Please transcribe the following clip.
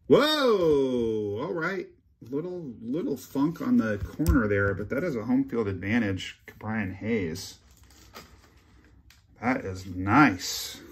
Whoa! All right. Little funk on the corner there, but that is a home field advantage, Brian Hayes. That is nice.